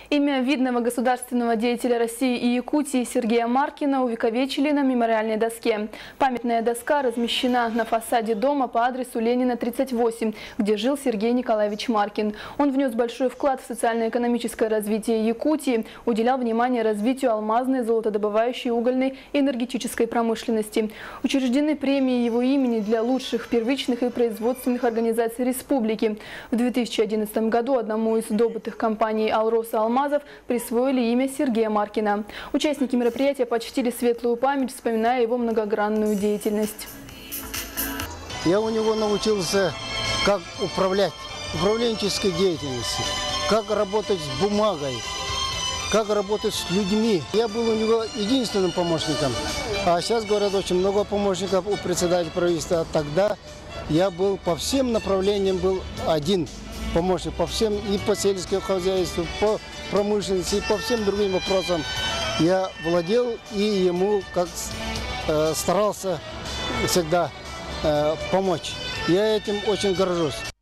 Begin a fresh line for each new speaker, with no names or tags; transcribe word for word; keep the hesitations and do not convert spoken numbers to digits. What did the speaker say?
Имя видного государственного деятеля России и Якутии Сергея Маркина увековечили на мемориальной доске. Памятная доска размещена на фасаде дома по адресу Ленина, тридцать восемь, где жил Сергей Николаевич Маркин. Он внес большой вклад в социально-экономическое развитие Якутии, уделял внимание развитию алмазной, золотодобывающей, угольной и энергетической промышленности. Учреждены премии его имени для лучших первичных и производственных организаций республики. В две тысячи одиннадцатом году одному из добытых компаний «Алроса Алмазов» присвоили имя Сергея Маркина. Участники мероприятия почтили светлую память, вспоминая его многогранную деятельность.
Я у него научился, как управлять управленческой деятельностью, как работать с бумагой, как работать с людьми. Я был у него единственным помощником, а сейчас, говорят, очень много помощников у председателя правительства. Тогда я был по всем направлениям, был один помощник, по всем, и по сельскому хозяйству, по промышленности, и по всем другим вопросам. Я владел и ему как э, старался всегда э, помочь. Я этим очень горжусь.